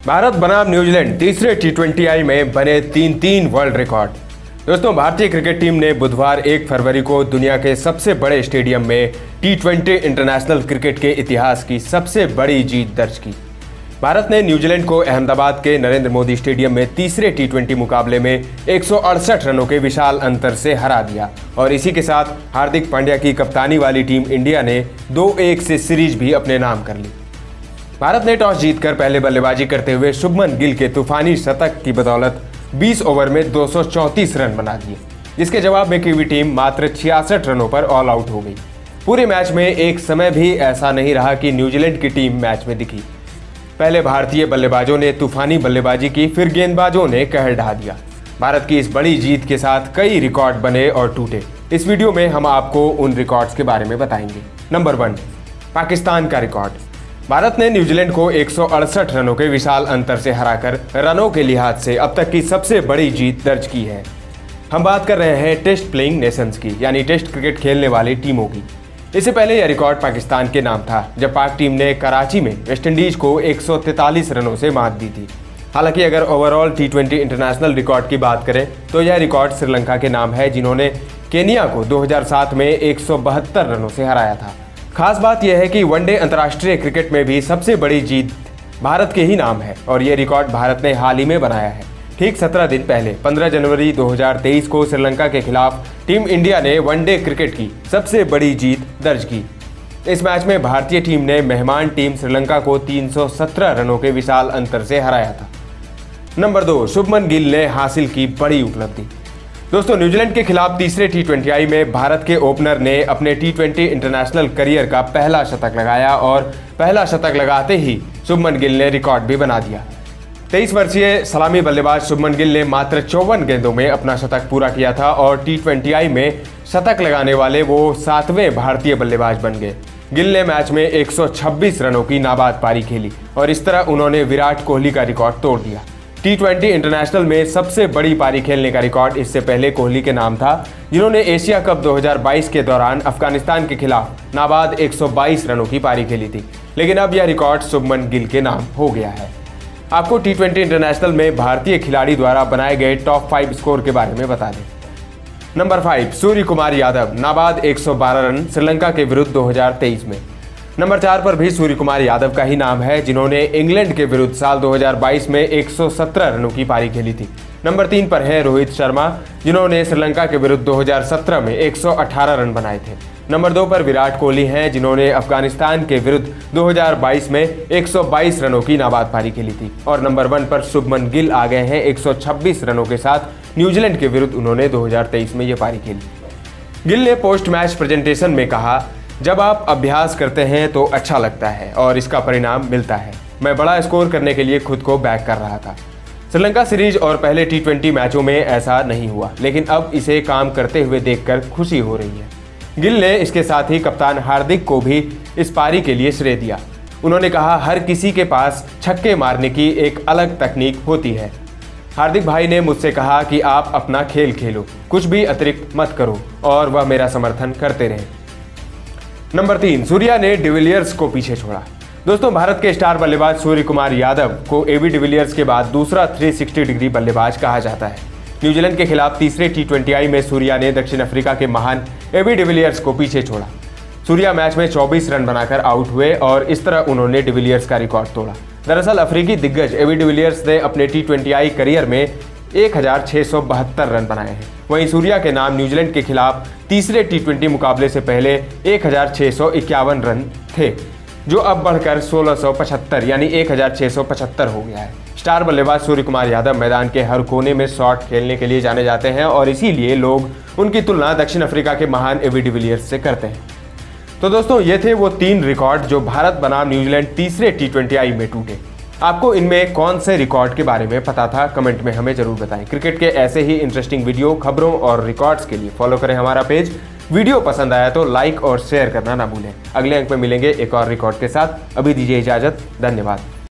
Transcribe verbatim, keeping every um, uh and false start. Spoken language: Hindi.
भारत बनाम न्यूजीलैंड तीसरे टी ट्वेंटी आई में बने तीन तीन वर्ल्ड रिकॉर्ड। दोस्तों, भारतीय क्रिकेट टीम ने बुधवार एक फरवरी को दुनिया के सबसे बड़े स्टेडियम में टी ट्वेंटी इंटरनेशनल क्रिकेट के इतिहास की सबसे बड़ी जीत दर्ज की। भारत ने न्यूजीलैंड को अहमदाबाद के नरेंद्र मोदी स्टेडियम में तीसरे टी ट्वेंटी मुकाबले में एक सौ अड़सठ रनों के विशाल अंतर से हरा दिया और इसी के साथ हार्दिक पांड्या की कप्तानी वाली टीम इंडिया ने दो एक से सीरीज भी अपने नाम कर ली। भारत ने टॉस जीतकर पहले बल्लेबाजी करते हुए शुभमन गिल के तूफानी शतक की बदौलत बीस ओवर में दो सौ चौंतीस रन बना दिए, जिसके जवाब में कीवी टीम मात्र छियासठ रनों पर ऑल आउट हो गई। पूरे मैच में एक समय भी ऐसा नहीं रहा कि न्यूजीलैंड की टीम मैच में दिखी। पहले भारतीय बल्लेबाजों ने तूफानी बल्लेबाजी की, फिर गेंदबाजों ने कहर ढा दिया। भारत की इस बड़ी जीत के साथ कई रिकॉर्ड बने और टूटे। इस वीडियो में हम आपको उन रिकॉर्ड्स के बारे में बताएंगे। नंबर वन, पाकिस्तान का रिकॉर्ड। भारत ने न्यूजीलैंड को एक सौ अड़सठ रनों के विशाल अंतर से हराकर रनों के लिहाज से अब तक की सबसे बड़ी जीत दर्ज की है। हम बात कर रहे हैं टेस्ट प्लेइंग नेशंस की, यानी टेस्ट क्रिकेट खेलने वाली टीमों की। इससे पहले यह रिकॉर्ड पाकिस्तान के नाम था, जब पाक टीम ने कराची में वेस्टइंडीज को एक सौ तैंतालीस रनों से मात दी थी। हालांकि अगर overall T twenty international record की बात करें तो यह रिकॉर्ड श्रीलंका के नाम है, जिन्होंने केनिया को दो हज़ार सात में एक सौ बहत्तर रनों से हराया था। खास बात यह है कि वनडे अंतर्राष्ट्रीय क्रिकेट में भी सबसे बड़ी जीत भारत के ही नाम है और ये रिकॉर्ड भारत ने हाल ही में बनाया है। ठीक सत्रह दिन पहले पंद्रह जनवरी दो हज़ार तेईस को श्रीलंका के खिलाफ टीम इंडिया ने वनडे क्रिकेट की सबसे बड़ी जीत दर्ज की। इस मैच में भारतीय टीम ने मेहमान टीम श्रीलंका को तीन सौ सत्रह रनों के विशाल अंतर से हराया था। नंबर दो, शुभमन गिल ने हासिल की बड़ी उपलब्धि। दोस्तों, न्यूजीलैंड के खिलाफ तीसरे टी ट्वेंटी आई में भारत के ओपनर ने अपने टी ट्वेंटी इंटरनेशनल करियर का पहला शतक लगाया और पहला शतक लगाते ही शुभमन गिल ने रिकॉर्ड भी बना दिया। तेईस वर्षीय सलामी बल्लेबाज शुभमन गिल ने मात्र चौवन गेंदों में अपना शतक पूरा किया था और टी ट्वेंटी आई में शतक लगाने वाले वो सातवें भारतीय बल्लेबाज बन गए। गिल ने मैच में एक सौ छब्बीस रनों की नाबाद पारी खेली और इस तरह उन्होंने विराट कोहली का रिकॉर्ड तोड़ दिया। टी ट्वेंटी इंटरनेशनल में सबसे बड़ी पारी खेलने का रिकॉर्ड इससे पहले कोहली के नाम था, जिन्होंने एशिया कप दो हज़ार बाईस के दौरान अफगानिस्तान के खिलाफ नाबाद एक सौ बाईस रनों की पारी खेली थी। लेकिन अब यह रिकॉर्ड शुभमन गिल के नाम हो गया है। आपको टी ट्वेंटी इंटरनेशनल में भारतीय खिलाड़ी द्वारा बनाए गए टॉप फाइव स्कोर के बारे में बता दें। नंबर फाइव, सूर्य कुमार यादव, नाबाद एक सौ बारह रन श्रीलंका के विरुद्ध दो हज़ार तेईस में। नंबर चार पर भी सूर्य कुमार यादव का ही नाम है, जिन्होंने इंग्लैंड के विरुद्ध साल दो हज़ार बाईस में एक सौ सत्रह रनों की पारी खेली थी। नंबर तीन पर है रोहित शर्मा, जिन्होंने श्रीलंका के विरुद्ध दो हज़ार सत्रह में एक सौ अठारह रन बनाए थे। नंबर दो पर विराट कोहली हैं, जिन्होंने अफगानिस्तान के विरुद्ध दो हज़ार बाईस में एक सौ बाईस रनों की नाबाद पारी खेली थी। और नंबर वन पर शुभमन गिल आ गए हैं एक सौ छब्बीस रनों के साथ। न्यूजीलैंड के विरुद्ध उन्होंने दो हज़ार तेईस में ये पारी खेली। गिल ने पोस्ट मैच प्रेजेंटेशन में कहा, जब आप अभ्यास करते हैं तो अच्छा लगता है और इसका परिणाम मिलता है। मैं बड़ा स्कोर करने के लिए खुद को बैक कर रहा था। श्रीलंका सीरीज और पहले टी ट्वेंटी मैचों में ऐसा नहीं हुआ, लेकिन अब इसे काम करते हुए देखकर खुशी हो रही है। गिल ने इसके साथ ही कप्तान हार्दिक को भी इस पारी के लिए श्रेय दिया। उन्होंने कहा, हर किसी के पास छक्के मारने की एक अलग तकनीक होती है। हार्दिक भाई ने मुझसे कहा कि आप अपना खेल खेलो, कुछ भी अतिरिक्त मत करो, और वह मेरा समर्थन करते रहे। नंबर तीन, सूर्या ने डिविलियर्स को पीछे छोड़ा। दोस्तों, भारत के स्टार बल्लेबाज सूर्य कुमार यादव को एबी डिविलियर्स के बाद दूसरा तीन सौ साठ डिग्री बल्लेबाज कहा जाता है। न्यूजीलैंड के खिलाफ तीसरे टी ट्वेंटी आई में सूर्या ने दक्षिण अफ्रीका के महान एबी डिविलियर्स को पीछे छोड़ा। सूर्या मैच में चौबीस रन बनाकर आउट हुए और इस तरह उन्होंने डिविलियर्स का रिकॉर्ड तोड़ा। दरअसल अफ्रीकी दिग्गज एबी डिविलियर्स ने अपने टी ट्वेंटी आई करियर में एक हज़ार छह सौ बहत्तर रन बनाए हैं। वहीं सूर्या के नाम न्यूजीलैंड के खिलाफ तीसरे टी ट्वेंटी मुकाबले से पहले एक हज़ार छह सौ इक्यावन रन थे, जो अब बढ़कर सोलह सौ पचहत्तर यानी एक हज़ार छह सौ पचहत्तर हो गया है। स्टार बल्लेबाज सूर्य कुमार यादव मैदान के हर कोने में शॉट खेलने के लिए जाने जाते हैं और इसीलिए लोग उनकी तुलना दक्षिण अफ्रीका के महान एबी डिविलियर्स से करते हैं। तो दोस्तों, ये थे वो तीन रिकॉर्ड जो भारत बनाम न्यूजीलैंड तीसरे टी ट्वेंटी आई में टूटे। आपको इनमें कौन से रिकॉर्ड के बारे में पता था, कमेंट में हमें जरूर बताएं। क्रिकेट के ऐसे ही इंटरेस्टिंग वीडियो, खबरों और रिकॉर्ड्स के लिए फॉलो करें हमारा पेज। वीडियो पसंद आया तो लाइक और शेयर करना ना भूलें। अगले अंक में मिलेंगे एक और रिकॉर्ड के साथ। अभी दीजिए इजाजत। धन्यवाद।